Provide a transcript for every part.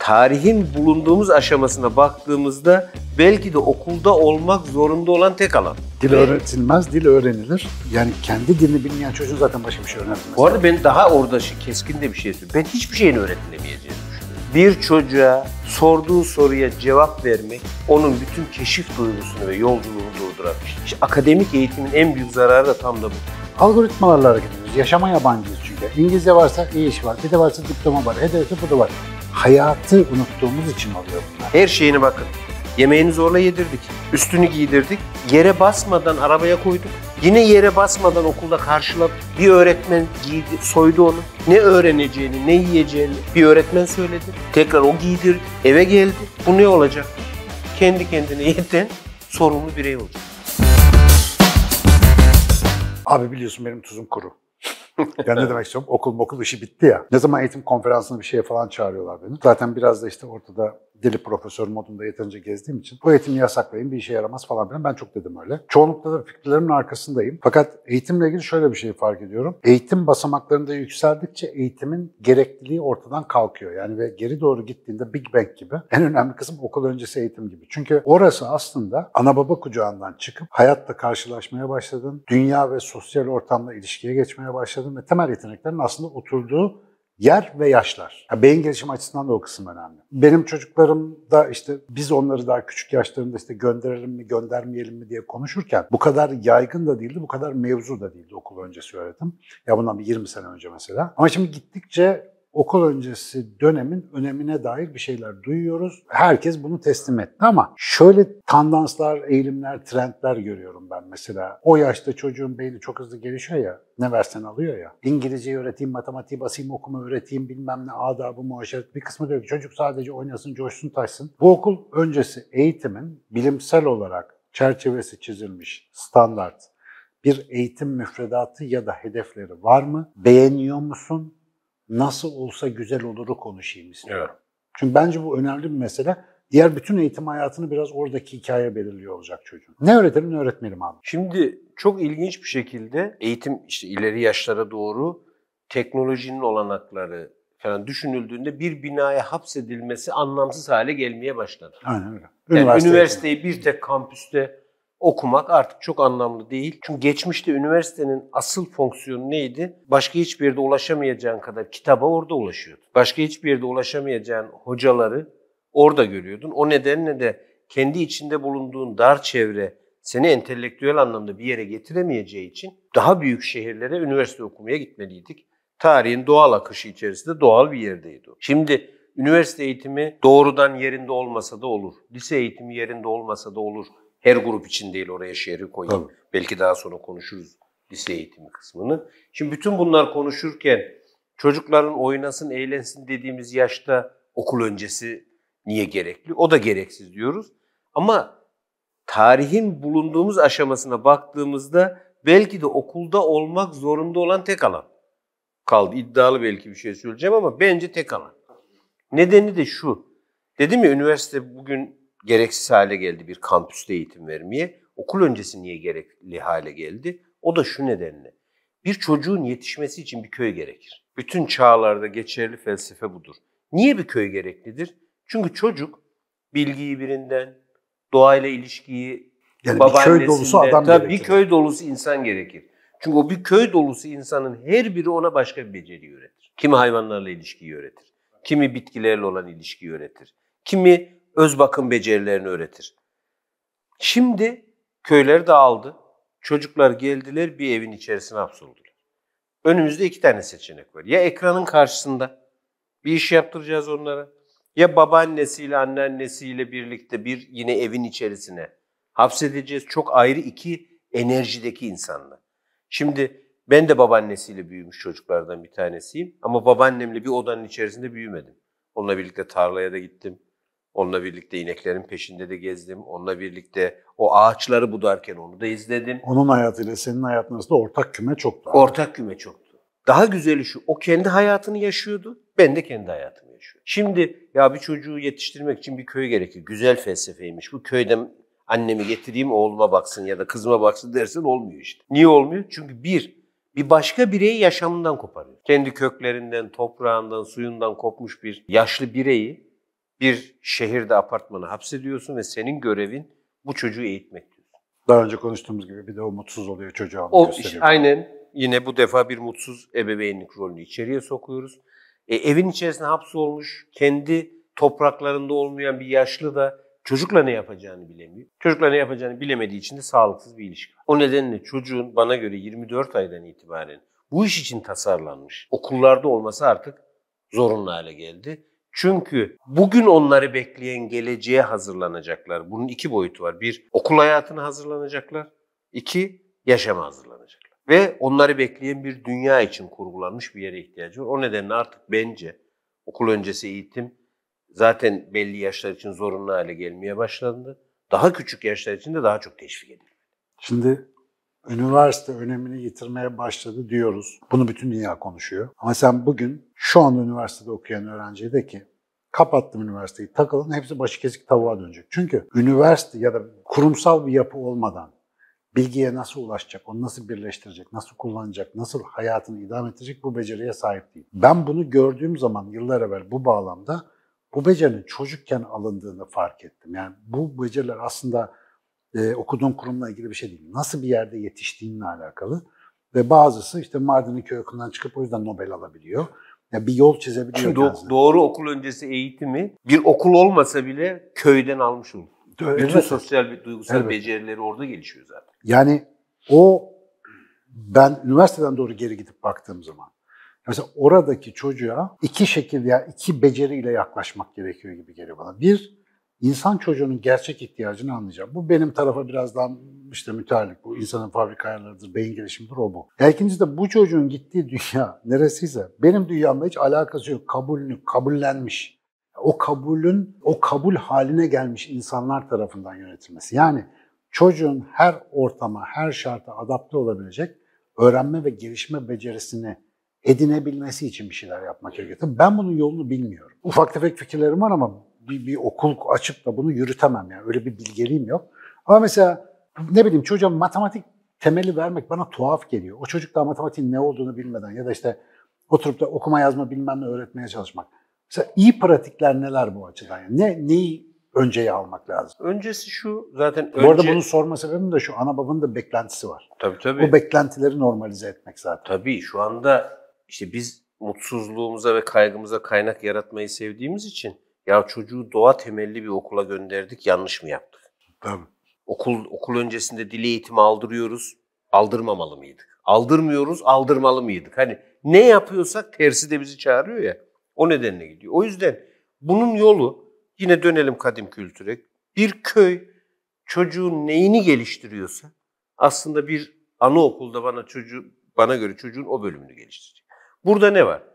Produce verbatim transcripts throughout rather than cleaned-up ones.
tarihin bulunduğumuz aşamasına baktığımızda belki de okulda olmak zorunda olan tek alan. Dil öğretilmez, dil öğrenilir. Yani kendi dilini bilmeyen çocuğun zaten başka bir şey öğrenmez. Bu arada ben daha orada keskin de bir şey söyleyeyim. Ben hiçbir şeyin öğretilemeyeceğini düşünüyorum. Bir çocuğa sorduğu soruya cevap vermek, onun bütün keşif duygusunu ve yolculuğunu durdurabilir. İşte akademik eğitimin en büyük zararı da tam da bu. Algoritmalarla hareket ediyoruz. Yaşama yabancıyız çünkü. İngilizce varsa iyi iş var, bir de varsa diploma var, hedefi bu da var. Hayatı unuttuğumuz için oluyor bunlar. Her şeyine bakın. Yemeğini zorla yedirdik, üstünü giydirdik, yere basmadan arabaya koyduk. Yine yere basmadan okulda karşıladık. Bir öğretmen giydi, soydu onu. Ne öğreneceğini, ne yiyeceğini bir öğretmen söyledi. Tekrar o giydirdi, eve geldi. Bu ne olacak? Kendi kendine yeten sorumlu birey olacak. Abi biliyorsun benim tuzum kuru. Yani ne demek istiyorum? Okul okul işi bitti ya. Ne zaman eğitim konferansına bir şeye falan çağırıyorlar beni. Zaten biraz da işte ortada deli profesör modunda yeterince gezdiğim için bu eğitimi yasaklayın, bir işe yaramaz falan filan. Ben çok dedim öyle. Çoğunlukla da fikirlerimin arkasındayım. Fakat eğitimle ilgili şöyle bir şey fark ediyorum. Eğitim basamaklarında yükseldikçe eğitimin gerekliliği ortadan kalkıyor. Yani ve geri doğru gittiğinde Big Bang gibi en önemli kısım okul öncesi eğitim gibi. Çünkü orası aslında ana baba kucağından çıkıp hayatla karşılaşmaya başladın. Dünya ve sosyal ortamla ilişkiye geçmeye başladın ve temel yeteneklerin aslında oturduğu yer ve yaşlar. Yani beyin gelişimi açısından da o kısım önemli. Benim çocuklarım da işte biz onları daha küçük yaşlarında işte gönderelim mi göndermeyelim mi diye konuşurken bu kadar yaygın da değildi, bu kadar mevzu da değildi okul öncesi öğretim. Ya bundan bir yirmi sene önce mesela. Ama şimdi gittikçe okul öncesi dönemin önemine dair bir şeyler duyuyoruz. Herkes bunu teslim etti ama şöyle tandanslar, eğilimler, trendler görüyorum ben mesela. O yaşta çocuğun beyni çok hızlı gelişiyor ya, ne versen alıyor ya. İngilizceyi öğreteyim, matematiği basayım, okuma öğreteyim, bilmem ne, adabı, muaşeret. Bir kısmı diyor ki çocuk sadece oynasın, coşsun, taşsın. Bu okul öncesi eğitimin bilimsel olarak çerçevesi çizilmiş, standart bir eğitim müfredatı ya da hedefleri var mı? Beğeniyor musun? Nasıl olsa güzel oluru konuşayım istiyorum. Evet. Çünkü bence bu önemli bir mesele. Diğer bütün eğitim hayatını biraz oradaki hikaye belirliyor olacak çocuğun. Ne öğretelim, ne öğretmeyelim abi? Şimdi çok ilginç bir şekilde eğitim işte ileri yaşlara doğru teknolojinin olanakları falan düşünüldüğünde bir binaya hapsedilmesi anlamsız hale gelmeye başladı. Aynen öyle. Yani Üniversite üniversiteyi bir tek kampüste okumak artık çok anlamlı değil. Çünkü geçmişte üniversitenin asıl fonksiyonu neydi? Başka hiçbir yerde ulaşamayacağın kadar kitaba orada ulaşıyordun. Başka hiçbir yerde ulaşamayacağın hocaları orada görüyordun. O nedenle de kendi içinde bulunduğun dar çevre seni entelektüel anlamda bir yere getiremeyeceği için daha büyük şehirlere üniversite okumaya gitmeliydik. Tarihin doğal akışı içerisinde doğal bir yerdeydi o. Şimdi üniversite eğitimi doğrudan yerinde olmasa da olur. Lise eğitimi yerinde olmasa da olur. Her grup için değil, oraya şehri koyayım. Tabii. Belki daha sonra konuşuruz lise eğitimi kısmını. Şimdi bütün bunlar konuşurken çocukların oynasın, eğlensin dediğimiz yaşta okul öncesi niye gerekli? O da gereksiz diyoruz. Ama tarihin bulunduğumuz aşamasına baktığımızda belki de okulda olmak zorunda olan tek alan kaldı. İddialı belki bir şey söyleyeceğim ama bence tek alan. Nedeni de şu. Dedim ya, üniversite bugün gereksiz hale geldi bir kampüste eğitim vermeye. Okul öncesi niye gerekli hale geldi? O da şu nedenle. Bir çocuğun yetişmesi için bir köy gerekir. Bütün çağlarda geçerli felsefe budur. Niye bir köy gereklidir? Çünkü çocuk bilgiyi birinden, doğayla ilişkiyi yani bir köy dolusu adam tabii gerekir. Bir köy dolusu insan gerekir. Çünkü o bir köy dolusu insanın her biri ona başka bir beceri öğretir. Kimi hayvanlarla ilişkiyi öğretir. Kimi bitkilerle olan ilişkiyi öğretir. Kimi öz bakım becerilerini öğretir. Şimdi köyler dağıldı. Çocuklar geldiler, bir evin içerisine hapsoldular. Önümüzde iki tane seçenek var. Ya ekranın karşısında bir iş yaptıracağız onlara, ya babaannesiyle anneannesiyle birlikte bir yine evin içerisine hapsedeceğiz. Çok ayrı iki enerjideki insanlar. Şimdi ben de babaannesiyle büyümüş çocuklardan bir tanesiyim. Ama babaannemle bir odanın içerisinde büyümedim. Onunla birlikte tarlaya da gittim. Onunla birlikte ineklerin peşinde de gezdim. Onunla birlikte o ağaçları budarken onu da izledim. Onun hayatıyla senin hayatın arasında ortak küme çoktu. Ortak küme çoktu. Daha güzeli şu, o kendi hayatını yaşıyordu, ben de kendi hayatımı yaşıyorum. Şimdi ya bir çocuğu yetiştirmek için bir köy gerekir. Güzel felsefeymiş. Bu köyden annemi getireyim, oğluma baksın ya da kızıma baksın dersen olmuyor işte. Niye olmuyor? Çünkü bir, bir başka bireyi yaşamından koparıyor. Kendi köklerinden, toprağından, suyundan kopmuş bir yaşlı bireyi bir şehirde apartmanı hapsediyorsun ve senin görevin bu çocuğu eğitmek diyorsun. Daha önce konuştuğumuz gibi bir de o mutsuz oluyor, çocuğa onu O gösteriyor. iş, aynen yine bu defa bir mutsuz ebeveynlik rolünü içeriye sokuyoruz. E, evin içerisinde hapsolmuş, kendi topraklarında olmayan bir yaşlı da çocukla ne yapacağını bilemiyor. Çocukla ne yapacağını bilemediği için de sağlıksız bir ilişki var. O nedenle çocuğun bana göre yirmi dört aydan itibaren bu iş için tasarlanmış okullarda olması artık zorunlu hale geldi. Çünkü bugün onları bekleyen geleceğe hazırlanacaklar. Bunun iki boyutu var. Bir, okul hayatına hazırlanacaklar. İki, yaşama hazırlanacaklar. Ve onları bekleyen bir dünya için kurgulanmış bir yere ihtiyacı var. O nedenle artık bence okul öncesi eğitim zaten belli yaşlar için zorunlu hale gelmeye başlandı. Daha küçük yaşlar için de daha çok teşvik edildi. Şimdi üniversite önemini yitirmeye başladı diyoruz. Bunu bütün dünya konuşuyor. Ama sen bugün şu anda üniversitede okuyan öğrenciye de ki kapattım üniversiteyi, takılın, hepsi başı kesik tavuğa dönecek. Çünkü üniversite ya da kurumsal bir yapı olmadan bilgiye nasıl ulaşacak, onu nasıl birleştirecek, nasıl kullanacak, nasıl hayatını idame ettirecek bu beceriye sahip değil. Ben bunu gördüğüm zaman yıllar evvel bu bağlamda bu becerinin çocukken alındığını fark ettim. Yani bu beceriler aslında e, okuduğum kurumla ilgili bir şey değil. Nasıl bir yerde yetiştiğinle alakalı. Ve bazısı işte Mardin'in köy okulundan çıkıp o yüzden Nobel alabiliyor. Yani bir yol çizebiliyor Do- kendisine. Doğru okul öncesi eğitimi bir okul olmasa bile köyden almış olur. Evet. Bütün sosyal ve duygusal Evet. becerileri orada gelişiyor zaten. Yani o, ben üniversiteden doğru geri gidip baktığım zaman mesela oradaki çocuğa iki şekilde, yani iki beceriyle yaklaşmak gerekiyor gibi geliyor bana. Bir, insan çocuğunun gerçek ihtiyacını anlayacağım. Bu benim tarafa biraz daha işte müteallik. Bu insanın fabrika ayarlarıdır, beyin gelişimidir, o bu. Ya ikincisi de bu çocuğun gittiği dünya neresiyse benim dünyamla hiç alakası yok. Kabulünü, kabullenmiş. O kabulün, o kabul haline gelmiş insanlar tarafından yönetilmesi. Yani çocuğun her ortama, her şarta adapte olabilecek öğrenme ve gelişme becerisini edinebilmesi için bir şeyler yapmak gerekiyor. Tabii ben bunun yolunu bilmiyorum. Ufak tefek fikirlerim var ama bir, bir okul açıp da bunu yürütemem yani. Öyle bir bilgeliğim yok. Ama mesela ne bileyim çocuğa matematik temeli vermek bana tuhaf geliyor. O çocuk daha matematiğin ne olduğunu bilmeden ya da işte oturup da okuma yazma bilmem ne öğretmeye çalışmak. Mesela iyi pratikler neler bu açıdan? Yani ne, neyi önceye almak lazım? Öncesi şu zaten. Bu arada önce... bunu sorma sebebim de şu, ana babanın da beklentisi var. Tabii tabii. Bu beklentileri normalize etmek zaten. Tabii şu anda işte biz mutsuzluğumuza ve kaygımıza kaynak yaratmayı sevdiğimiz için ya çocuğu doğa temelli bir okula gönderdik, yanlış mı yaptık? Tabii. Okul okul öncesinde dil eğitimi aldırıyoruz, aldırmamalı mıydık? Aldırmıyoruz, aldırmalı mıydık? Hani ne yapıyorsak tersi de bizi çağırıyor ya. O nedenle gidiyor. O yüzden bunun yolu, yine dönelim kadim kültüre. Bir köy çocuğun neyini geliştiriyorsa aslında bir anaokulda bana çocuğu bana göre çocuğun o bölümünü geliştirecek. Burada ne var?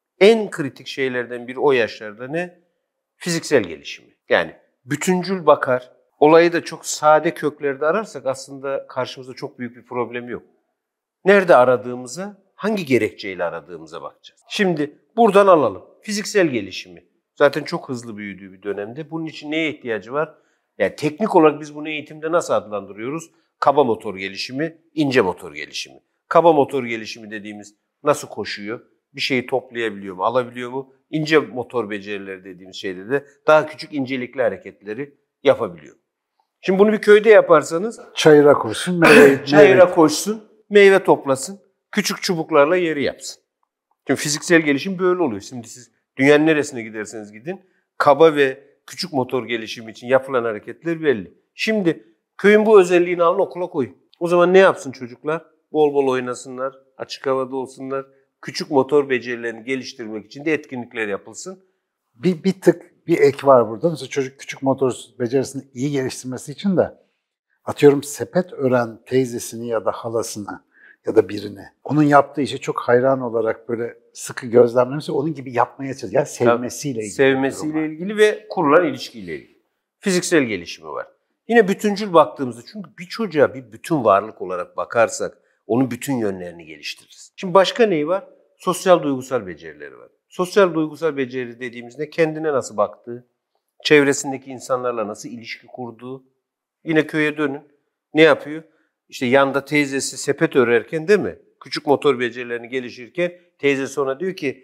En kritik şeylerden biri o yaşlarda ne? Fiziksel gelişimi. Yani bütüncül bakar. Olayı da çok sade köklerde ararsak aslında karşımızda çok büyük bir problem yok. Nerede aradığımıza, hangi gerekçeyle aradığımıza bakacağız. Şimdi buradan alalım. Fiziksel gelişimi. Zaten çok hızlı büyüdüğü bir dönemde. Bunun için neye ihtiyacı var? Yani teknik olarak biz bunu eğitimde nasıl adlandırıyoruz? Kaba motor gelişimi, ince motor gelişimi. Kaba motor gelişimi dediğimiz nasıl koşuyor? Bir şeyi toplayabiliyor mu, alabiliyor mu? İnce motor becerileri dediğimiz şeyde de daha küçük incelikli hareketleri yapabiliyor. Şimdi bunu bir köyde yaparsanız çayıra koşsun, meyve, çayıra meyve. koşsun, meyve toplasın, küçük çubuklarla yeri yapsın. Şimdi fiziksel gelişim böyle oluyor. Şimdi siz dünyanın neresine giderseniz gidin, kaba ve küçük motor gelişimi için yapılan hareketler belli. Şimdi köyün bu özelliğini alın, okula koyun. O zaman ne yapsın çocuklar? Bol bol oynasınlar, açık havada olsunlar. Küçük motor becerilerini geliştirmek için de etkinlikler yapılsın. Bir, bir tık bir ek var burada. Mesela çocuk küçük motor becerisini iyi geliştirmesi için de atıyorum sepet ören teyzesini ya da halasını ya da birini onun yaptığı işe çok hayran olarak böyle sıkı gözlemlemesi, onun gibi yapmaya çalışıyor. Yani sevmesiyle ilgili. Sevmesiyle ilgili ve kurulan ilişkiyle ilgili. Fiziksel gelişimi var. Yine bütüncül baktığımızda, çünkü bir çocuğa bir bütün varlık olarak bakarsak onun bütün yönlerini geliştiririz. Şimdi başka neyi var? Sosyal duygusal becerileri var. Sosyal duygusal beceri dediğimizde kendine nasıl baktığı, çevresindeki insanlarla nasıl ilişki kurduğu. Yine köye dönün. Ne yapıyor? İşte yanda teyzesi sepet örerken değil mi? Küçük motor becerilerini geliştirirken teyzesi ona diyor ki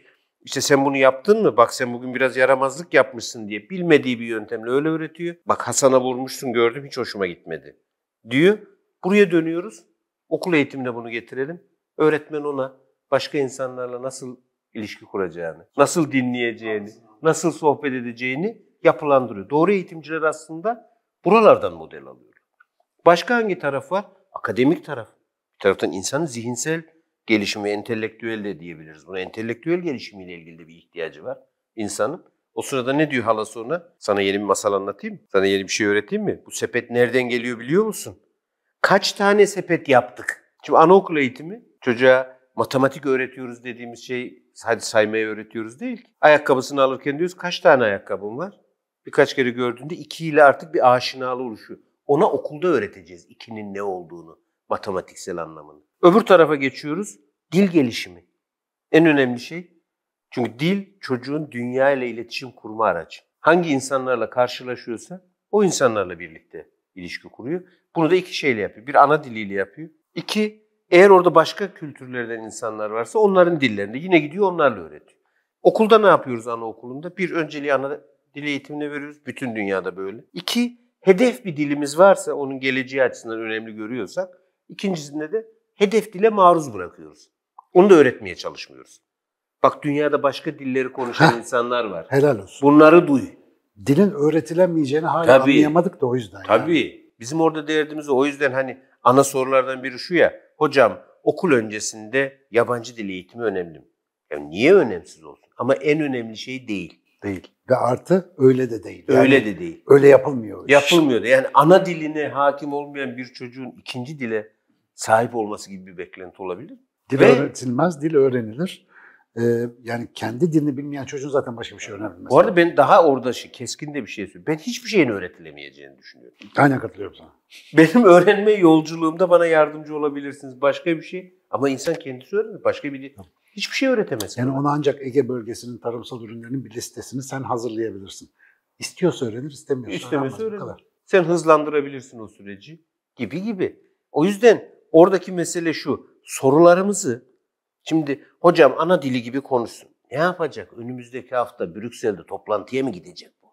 İşte sen bunu yaptın mı? Bak sen bugün biraz yaramazlık yapmışsın diye bilmediği bir yöntemle öyle öğretiyor. Bak Hasan'a vurmuşsun gördüm hiç hoşuma gitmedi diyor. Buraya dönüyoruz. Okul eğitimine bunu getirelim. Öğretmen ona başka insanlarla nasıl ilişki kuracağını, nasıl dinleyeceğini, nasıl sohbet edeceğini yapılandırıyor. Doğru eğitimciler aslında buralardan model alıyorlar. Başka hangi taraf var? Akademik taraf. Bir taraftan insanın zihinsel gelişimi, entelektüel de diyebiliriz. Buna entelektüel gelişimiyle ilgili de bir ihtiyacı var insanın. O sırada ne diyor halası ona? Sana yeni bir masal anlatayım mı? Sana yeni bir şey öğreteyim mi? Bu sepet nereden geliyor biliyor musun? Kaç tane sepet yaptık? Şimdi anaokul eğitimi çocuğa matematik öğretiyoruz dediğimiz şey hadi saymayı öğretiyoruz değil ki. Ayakkabısını alırken diyoruz kaç tane ayakkabın var? Birkaç kere gördüğünde iki ile artık bir aşinalığı oluşuyor. Ona okulda öğreteceğiz ikinin ne olduğunu, matematiksel anlamını. Öbür tarafa geçiyoruz. Dil gelişimi. En önemli şey. Çünkü dil çocuğun dünya ile iletişim kurma aracı. Hangi insanlarla karşılaşıyorsa o insanlarla birlikte ilişki kuruyor. Bunu da iki şeyle yapıyor. Bir ana diliyle yapıyor. İki, eğer orada başka kültürlerden insanlar varsa onların dillerinde yine gidiyor onlarla öğretiyor. Okulda ne yapıyoruz anaokulunda? Bir, önceliği ana dil eğitimine veriyoruz. Bütün dünyada böyle. İki, hedef bir dilimiz varsa onun geleceği açısından önemli görüyorsak. İkincisinde de hedef dile maruz bırakıyoruz. Onu da öğretmeye çalışmıyoruz. Bak dünyada başka dilleri konuşan Heh, insanlar var. Helal olsun. Bunları duy. Dilin öğretilemeyeceğini hala tabii, anlayamadık da o yüzden. Tabii. Yani. Bizim orada derdimiz o. O yüzden hani ana sorulardan biri şu ya. Hocam okul öncesinde yabancı dil eğitimi önemli mi? Yani niye önemsiz olsun? Ama en önemli şey değil. Değil. Ve artı öyle de değil. Yani öyle de değil. Öyle yapılmıyor. Yapılmıyor da. Yani ana diline hakim olmayan bir çocuğun ikinci dile sahip olması gibi bir beklenti olabilir. Dil Ve, öğretilmez, dil öğrenilir. Ee, yani kendi dilini bilmeyen çocuğun zaten başka bir şey öğrenemez. Bu arada ben daha orada şey, keskin de bir şey söylüyorum. Ben hiçbir şeyin öğretilemeyeceğini düşünüyorum. Aynen katılıyorum sana. Benim öğrenme yolculuğumda bana yardımcı olabilirsiniz. Başka bir şey. Ama insan kendisi öğrenir. Başka bir dil. Hiçbir şey öğretemez. Yani ona ancak Ege bölgesinin tarımsal ürünlerinin bir listesini sen hazırlayabilirsin. İstiyorsa öğrenir, istemiyorsa, istemiyorsa öğrenir. Sen hızlandırabilirsin o süreci gibi gibi. O yüzden oradaki mesele şu. Sorularımızı şimdi hocam ana dili gibi konuşsun. Ne yapacak? Önümüzdeki hafta Brüksel'de toplantıya mı gidecek bu?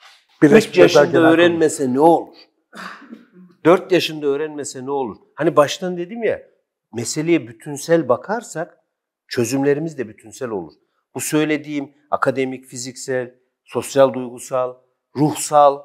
üç yaşında öğrenmese konu. Ne olur? dört yaşında öğrenmese ne olur? Hani baştan dedim ya, meseleye bütünsel bakarsak çözümlerimiz de bütünsel olur. Bu söylediğim akademik, fiziksel, sosyal, duygusal, ruhsal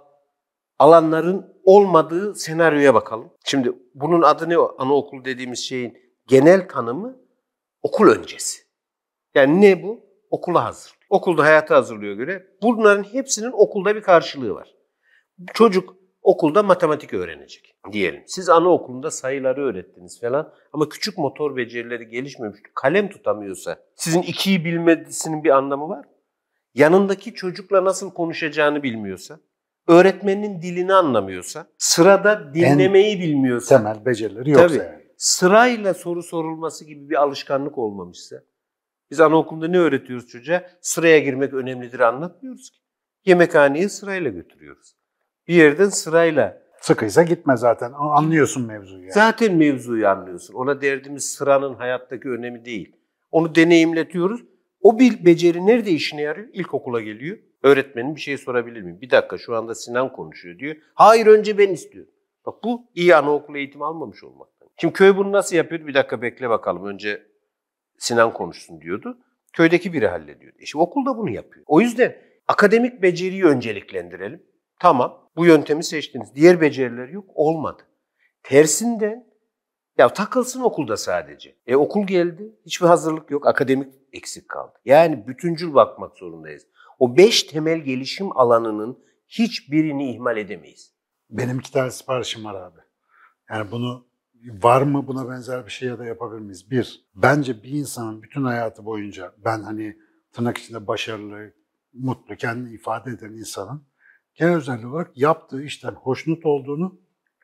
alanların olmadığı senaryoya bakalım. Şimdi bunun adı ne? Anaokul dediğimiz şeyin genel tanımı okul öncesi. Yani ne bu? Okula hazır. Okulda hayata hazırlıyor göre. Bunların hepsinin okulda bir karşılığı var. Çocuk okulda matematik öğrenecek diyelim. Siz anaokulunda sayıları öğrettiniz falan ama küçük motor becerileri gelişmemiş, kalem tutamıyorsa sizin ikiyi bilmesinin bir anlamı var. Yanındaki çocukla nasıl konuşacağını bilmiyorsa, öğretmenin dilini anlamıyorsa, sırada dinlemeyi en bilmiyorsa, temel becerileri yoksa tabii, yani. Sırayla soru sorulması gibi bir alışkanlık olmamışsa, biz anaokulunda ne öğretiyoruz çocuğa? Sıraya girmek önemlidir anlatmıyoruz ki. Yemekhaneye sırayla götürüyoruz. Bir yerden sırayla. Sıkıysa gitme zaten. Anlıyorsun mevzuyu. Yani. Zaten mevzuyu anlıyorsun. Ona derdimiz sıranın hayattaki önemi değil. Onu deneyimletiyoruz. O bir beceri nerede işine yarıyor? İlkokula geliyor. Öğretmenim bir şey sorabilir miyim? Bir dakika şu anda Sinan konuşuyor diyor. Hayır önce ben istiyorum. Bak bu iyi anaokulu eğitimi almamış olmaktan. Şimdi köy bunu nasıl yapıyor? Bir dakika bekle bakalım. Önce Sinan konuşsun diyordu. Köydeki biri hallediyordu. E şimdi okulda bunu yapıyor. O yüzden akademik beceriyi önceliklendirelim. Tamam, bu yöntemi seçtiniz. Diğer beceriler yok, olmadı. Tersinden, ya takılsın okulda sadece. E okul geldi, hiçbir hazırlık yok, akademik eksik kaldı. Yani bütüncül bakmak zorundayız. O beş temel gelişim alanının hiçbirini ihmal edemeyiz. Benim iki tane siparişim var abi. Yani bunu, var mı buna benzer bir şey ya da yapabilir miyiz? Bir, bence bir insanın bütün hayatı boyunca, ben hani tırnak içinde başarılı, mutlu, kendini ifade eden insanın genel özelliği olarak yaptığı işten hoşnut olduğunu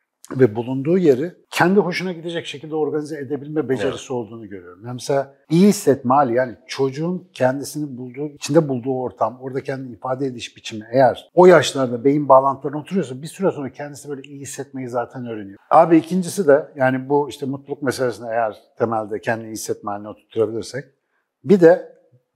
ve bulunduğu yeri kendi hoşuna gidecek şekilde organize edebilme becerisi evet. olduğunu görüyorum. Yani mesela iyi hissetme hali, yani çocuğun kendisini bulduğu, içinde bulduğu ortam, orada kendini ifade ediş biçimi eğer o yaşlarda beyin bağlantılarına oturuyorsa bir süre sonra kendisi böyle iyi hissetmeyi zaten öğreniyor. Abi ikincisi de yani bu işte mutluluk meselesine eğer temelde kendini iyi hissetme haline oturtturabilirsek bir de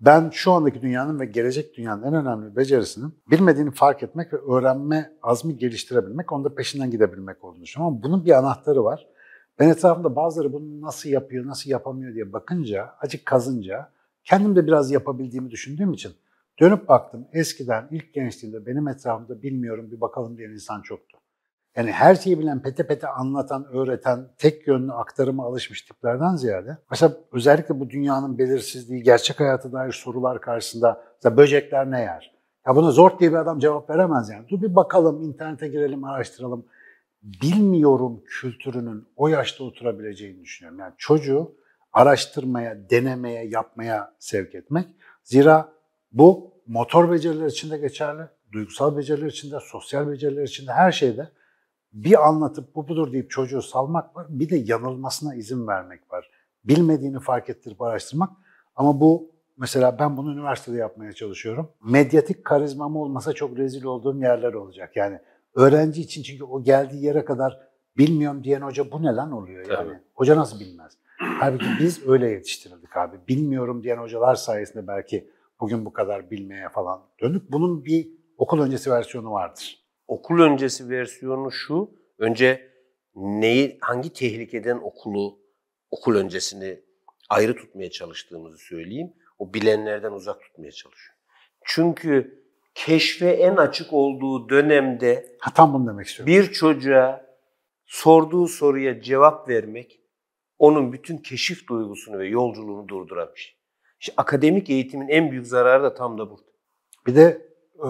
Ben şu andaki dünyanın ve gelecek dünyanın en önemli becerisinin bilmediğini fark etmek ve öğrenme azmi geliştirebilmek, onda peşinden gidebilmek olduğunu düşünüyorum. Ama bunun bir anahtarı var. Ben etrafımda bazıları bunu nasıl yapıyor, nasıl yapamıyor diye bakınca, acık kazınca kendim de biraz yapabildiğimi düşündüğüm için dönüp baktım. Eskiden ilk gençliğimde benim etrafımda bilmiyorum bir bakalım diyen insan çoktu. Yani her şeyi bilen, pete pete anlatan, öğreten, tek yönlü aktarıma alışmış tiplerden ziyade mesela özellikle bu dünyanın belirsizliği, gerçek hayata dair sorular karşısında mesela böcekler ne yer? Ya buna zor diye bir adam cevap veremez yani. Dur bir bakalım, internete girelim, araştıralım. Bilmiyorum kültürünün o yaşta oturabileceğini düşünüyorum. Yani çocuğu araştırmaya, denemeye, yapmaya sevk etmek. Zira bu motor beceriler için de geçerli, duygusal beceriler için de, sosyal beceriler için de her şeyde bir anlatıp bu budur deyip çocuğu salmak var. Bir de yanılmasına izin vermek var. Bilmediğini fark ettirip araştırmak. Ama bu mesela ben bunu üniversitede yapmaya çalışıyorum. Medyatik karizmam olmasa çok rezil olduğum yerler olacak. Yani öğrenci için çünkü o geldiği yere kadar bilmiyorum diyen hoca bu ne lan oluyor yani. Tabii. Hoca nasıl bilmez? Halbuki biz öyle yetiştirildik abi. Bilmiyorum diyen hocalar sayesinde belki bugün bu kadar bilmeye falan döndük. Bunun bir okul öncesi versiyonu vardır. Okul öncesi versiyonu şu, önce neyi, hangi tehlikeden okulu, okul öncesini ayrı tutmaya çalıştığımızı söyleyeyim. O bilenlerden uzak tutmaya çalışıyor. Çünkü keşfe en açık olduğu dönemde ha, tam bunu demek istiyorum. Bir çocuğa sorduğu soruya cevap vermek onun bütün keşif duygusunu ve yolculuğunu durduramış. İşte akademik eğitimin en büyük zararı da tam da burada. Bir de e,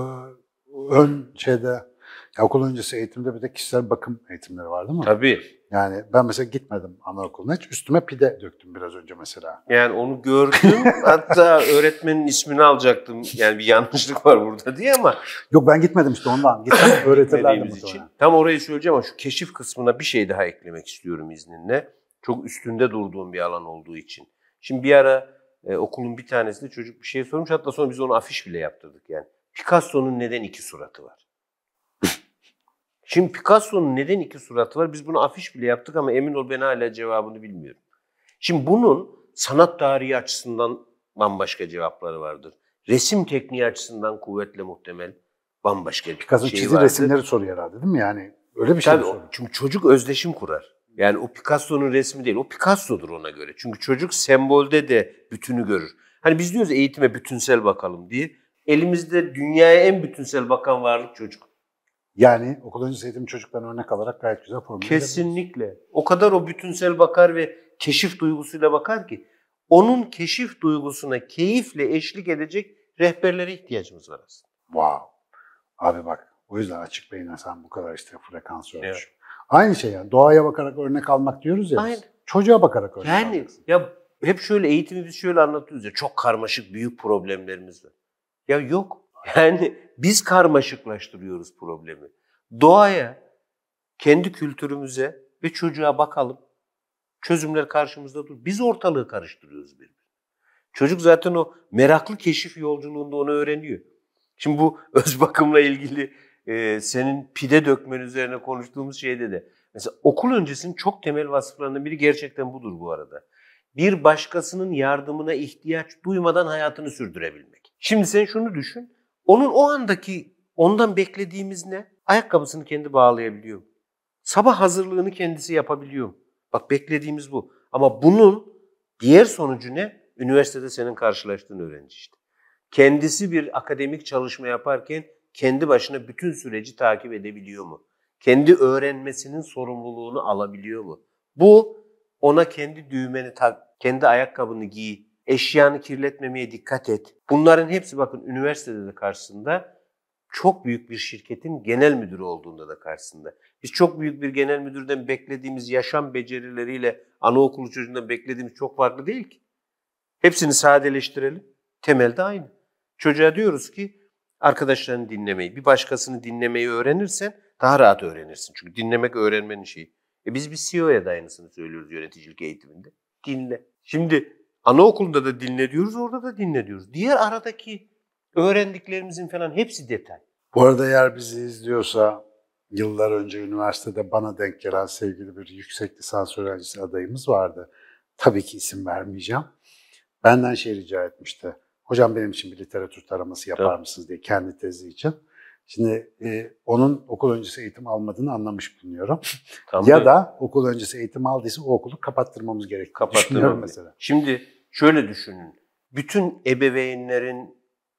ön şeyde, ya okul öncesi eğitimde bir de kişisel bakım eğitimleri var değil mi? Tabii. Yani ben mesela gitmedim anaokuluna hiç. Üstüme pide döktüm biraz önce mesela. Yani onu gördüm. Hatta öğretmenin ismini alacaktım. Yani bir yanlışlık var burada diye ama. Yok ben gitmedim işte ondan. Gitsem öğretirlerdi muhtemelen. Tam orayı söyleyeceğim ama şu keşif kısmına bir şey daha eklemek istiyorum izninle. Çok üstünde durduğum bir alan olduğu için. Şimdi bir ara e, okulun bir tanesinde çocuk bir şey sormuş. Hatta sonra biz onu afiş bile yaptırdık yani. Picasso'nun neden iki suratı var? Şimdi Picasso'nun neden iki suratı var? Biz bunu afiş bile yaptık ama emin ol ben hala cevabını bilmiyorum. Şimdi bunun sanat tarihi açısından bambaşka cevapları vardır. Resim tekniği açısından kuvvetle muhtemel bambaşka bir Picasso'nun şey çizgi vardır. resimleri soruyor herhalde değil mi? Yani öyle bir şey Tabii, soruyor. çünkü çocuk özdeşim kurar. Yani o Picasso'nun resmi değil, o Picasso'dur ona göre. Çünkü çocuk sembolde de bütünü görür. Hani biz diyoruz eğitime bütünsel bakalım diye. Elimizde dünyaya en bütünsel bakan varlık çocuk. Yani okul öncesi eğitim çocuklarına örnek alarak gayet güzel formüle Kesinlikle. O kadar o bütünsel bakar ve keşif duygusuyla bakar ki onun keşif duygusuna keyifle eşlik edecek rehberlere ihtiyacımız var aslında. Wow. Abi bak o yüzden açık beyinle sen bu kadar işte frekans ölçüyor. Evet. Aynı şey yani doğaya bakarak örnek almak diyoruz ya biz. Aynen. Çocuğa bakarak örnek Yani alacaksın. ya hep şöyle eğitimi biz şöyle anlatıyoruz ya çok karmaşık büyük problemlerimiz var. Ya yok. Yani biz karmaşıklaştırıyoruz problemi. Doğaya, kendi kültürümüze ve çocuğa bakalım. Çözümler karşımızda dur. Biz ortalığı karıştırıyoruz birbirine. Çocuk zaten o meraklı keşif yolculuğunda onu öğreniyor. Şimdi bu öz bakımla ilgili e, senin pide dökmen üzerine konuştuğumuz şeyde de. Mesela okul öncesinin çok temel vasıflarından biri gerçekten budur bu arada. Bir başkasının yardımına ihtiyaç duymadan hayatını sürdürebilmek. Şimdi sen şunu düşün. Onun o andaki ondan beklediğimiz ne? Ayakkabısını kendi bağlayabiliyor. Sabah hazırlığını kendisi yapabiliyor. Bak beklediğimiz bu. Ama bunun diğer sonucu ne? Üniversitede senin karşılaştığın öğrenci işte. Kendisi bir akademik çalışma yaparken kendi başına bütün süreci takip edebiliyor mu? Kendi öğrenmesinin sorumluluğunu alabiliyor mu? Bu ona kendi düğmeni tak, kendi ayakkabını giy, eşyanı kirletmemeye dikkat et. Bunların hepsi bakın üniversitede de karşısında, çok büyük bir şirketin genel müdürü olduğunda da karşısında. Biz çok büyük bir genel müdürden beklediğimiz yaşam becerileriyle anaokulu çocuğundan beklediğimiz çok farklı değil ki. Hepsini sadeleştirelim. Temelde aynı. Çocuğa diyoruz ki arkadaşlarını dinlemeyi, bir başkasını dinlemeyi öğrenirsen daha rahat öğrenirsin. Çünkü dinlemek öğrenmenin şeyi. E biz bir C E O'ya da aynısını söylüyoruz yöneticilik eğitiminde. Dinle. Şimdi anaokulunda da dinle diyoruz, orada da dinle diyoruz. Diğer aradaki öğrendiklerimizin falan hepsi detay. Bu arada eğer bizi izliyorsa yıllar önce üniversitede bana denk gelen sevgili bir yüksek lisans öğrencisi adayımız vardı. Tabii ki isim vermeyeceğim. Benden şey rica etmişti. Hocam benim için bir literatür taraması yapar Tamam. mısınız diye kendi tezi için. Şimdi e, onun okul öncesi eğitim almadığını anlamış bulunuyorum. Tam ya da, da okul öncesi eğitim aldıysa o okulu kapattırmamız gerektiğini düşünüyorum mesela. Şimdi şöyle düşünün. Bütün ebeveynlerin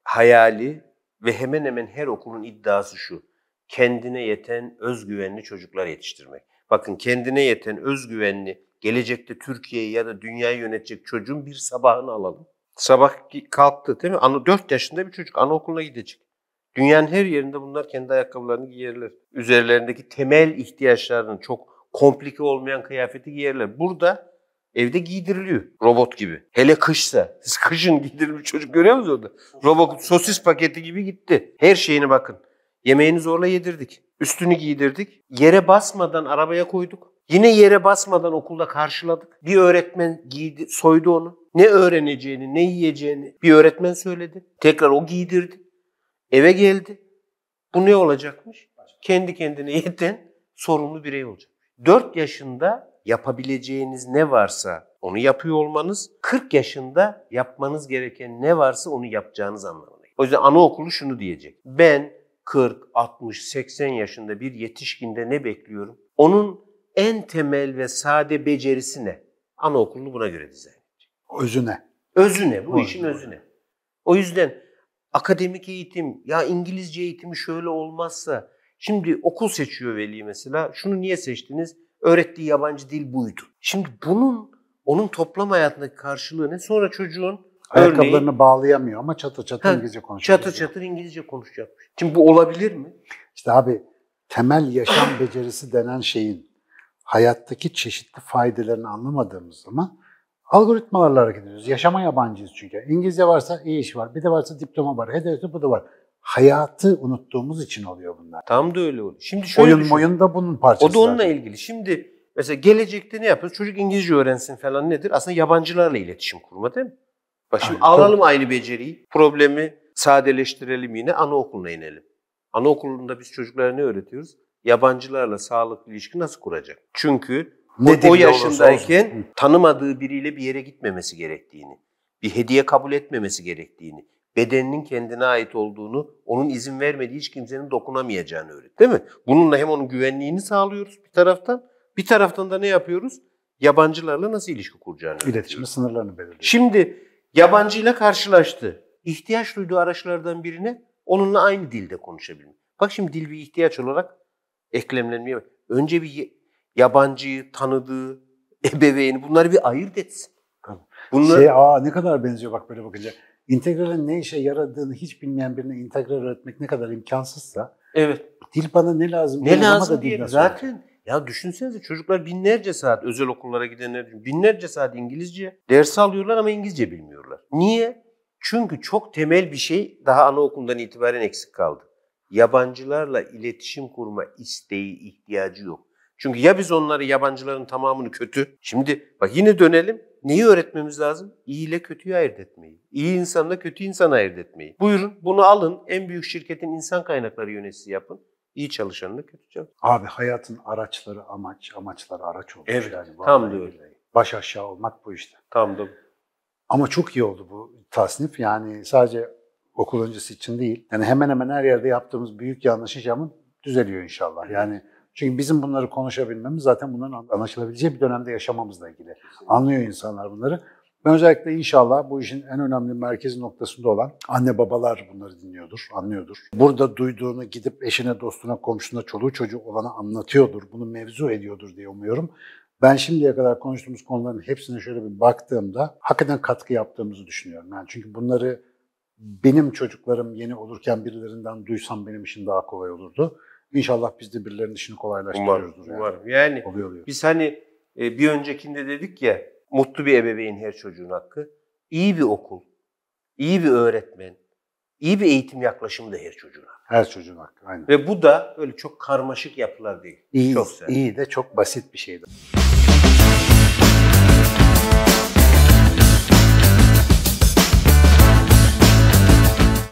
hayali ve hemen hemen her okulun iddiası şu. Kendine yeten özgüvenli çocuklar yetiştirmek. Bakın kendine yeten özgüvenli, gelecekte Türkiye'yi ya da dünyayı yönetecek çocuğun bir sabahını alalım. Sabah kalktı değil mi? Ana, dört yaşında bir çocuk anaokuluna gidecek. Dünyanın her yerinde bunlar kendi ayakkabılarını giyerler. Üzerlerindeki temel ihtiyaçlarının çok komplike olmayan kıyafeti giyerler. Burada evde giydiriliyor robot gibi. Hele kışsa. Siz kışın giydirilmiş çocuk görüyor musunuz orada? Robot sosis paketi gibi gitti. Her şeyine bakın. Yemeğini zorla yedirdik. Üstünü giydirdik. Yere basmadan arabaya koyduk. Yine yere basmadan okulda karşıladık. Bir öğretmen giydi, soydu onu. Ne öğreneceğini, ne yiyeceğini bir öğretmen söyledi. Tekrar o giydirdi. Eve geldi. Bu ne olacakmış? Kendi kendine yeten sorumlu birey olacak. dört yaşında yapabileceğiniz ne varsa onu yapıyor olmanız, kırk yaşında yapmanız gereken ne varsa onu yapacağınız anlamına geliyor. O yüzden anaokulu şunu diyecek. Ben kırk, altmış, seksen yaşında bir yetişkinde ne bekliyorum? Onun en temel ve sade becerisi ne? Anaokulunu buna göre dizayn edecek. Özüne. Özüne, bu O işin özüne. özüne. O yüzden akademik eğitim, ya İngilizce eğitimi şöyle olmazsa, şimdi okul seçiyor veli mesela, şunu niye seçtiniz? Öğrettiği yabancı dil buydu. Şimdi bunun, onun toplam hayatındaki karşılığı ne? Sonra çocuğun Ayakkabılarını örneğin, bağlayamıyor ama çatır çatır ha, İngilizce konuşuyor. çatır çatır İngilizce konuşacakmış. Şimdi bu olabilir mi? İşte abi temel yaşam becerisi denen şeyin hayattaki çeşitli faydalarını anlamadığımız zaman algoritmalarla hareket ediyoruz. Yaşama yabancıyız çünkü. İngilizce varsa iyi iş var. Bir de varsa diploma var. Hedefte bu da var. Hayatı unuttuğumuz için oluyor bunlar. Tam da öyle oluyor. Şimdi şöyle Oyun düşün. oyun da bunun parçası. O da onunla zaten. ilgili. Şimdi mesela gelecekte ne yapıyoruz? Çocuk İngilizce öğrensin falan nedir? Aslında yabancılarla iletişim kurma değil mi? Bak şimdi Aynen, alalım aynı beceriyi. Problemi sadeleştirelim yine anaokuluna inelim. Anaokulunda biz çocuklara ne öğretiyoruz? Yabancılarla sağlıklı ilişki nasıl kuracak? Çünkü Ne o, o dilde yaşındayken olursa olsun. tanımadığı biriyle bir yere gitmemesi gerektiğini, bir hediye kabul etmemesi gerektiğini, bedeninin kendine ait olduğunu, onun izin vermediği hiç kimsenin dokunamayacağını öğret. Değil mi? Bununla hem onun güvenliğini sağlıyoruz bir taraftan, bir taraftan da ne yapıyoruz? Yabancılarla nasıl ilişki kuracağını öğretiyoruz. İletişimin sınırlarını belirliyor. Şimdi yabancıyla karşılaştı. İhtiyaç duyduğu araçlardan birine onunla aynı dilde konuşabilmek. Bak şimdi dil bir ihtiyaç olarak eklemlenmeye bak. Önce bir yabancıyı, tanıdığı, ebeveyni bunları bir ayırt etsin. Bunlar... Şey, aa ne kadar benziyor bak böyle bakınca. İntegralin ne işe yaradığını hiç bilmeyen birine integral öğretmek ne kadar imkansızsa, Evet. dil bana ne lazım? Ne diye ama lazım da diye. dil nasıl Zaten olacak? ya düşünsenize çocuklar binlerce saat özel okullara gidenler binlerce saat İngilizce ders alıyorlar ama İngilizce bilmiyorlar. Niye? Çünkü çok temel bir şey daha anaokulundan itibaren eksik kaldı. Yabancılarla iletişim kurma isteği, ihtiyacı yok. Çünkü ya biz onları yabancıların tamamını kötü. Şimdi bak yine dönelim. Neyi öğretmemiz lazım? İyi ile kötüyü ayırt etmeyi. İyi insanla kötü insanı ayırt etmeyi. Buyurun bunu alın. En büyük şirketin insan kaynakları yöneticisi yapın. İyi çalışanla kötü çalışan. Abi hayatın araçları amaç, amaçları araç olmuş Evet, yani. tam Vallahi da öyle. billahi. Baş aşağı olmak bu işte. Tam da. Ama çok iyi oldu bu tasnif. Yani sadece okul öncesi için değil. Yani hemen hemen her yerde yaptığımız büyük yanlış yaşamın düzeliyor inşallah. Yani çünkü bizim bunları konuşabilmemiz zaten bunların anlaşılabileceği bir dönemde yaşamamızla ilgili. Anlıyor insanlar bunları. Ben özellikle inşallah bu işin en önemli merkezi noktasında olan anne babalar bunları dinliyordur, anlıyordur. Burada duyduğunu gidip eşine, dostuna, komşuna, çoluğu çocuğu olana anlatıyordur, bunu mevzu ediyordur diye umuyorum. Ben şimdiye kadar konuştuğumuz konuların hepsine şöyle bir baktığımda hakikaten katkı yaptığımızı düşünüyorum. Yani çünkü bunları benim çocuklarım yeni olurken birilerinden duysam benim işim daha kolay olurdu. İnşallah biz de birilerinin işini kolaylaştırıyoruzdur. Umarım, umarım. Yani oluyor, oluyor. biz hani e, bir öncekinde dedik ya, mutlu bir ebeveyn her çocuğun hakkı. İyi bir okul, iyi bir öğretmen, iyi bir eğitim yaklaşımı da her çocuğun hakkı. Her çocuğun hakkı, aynen. Ve bu da öyle çok karmaşık yapılar değil. İyi, çok güzel. iyi de çok basit bir şeydi.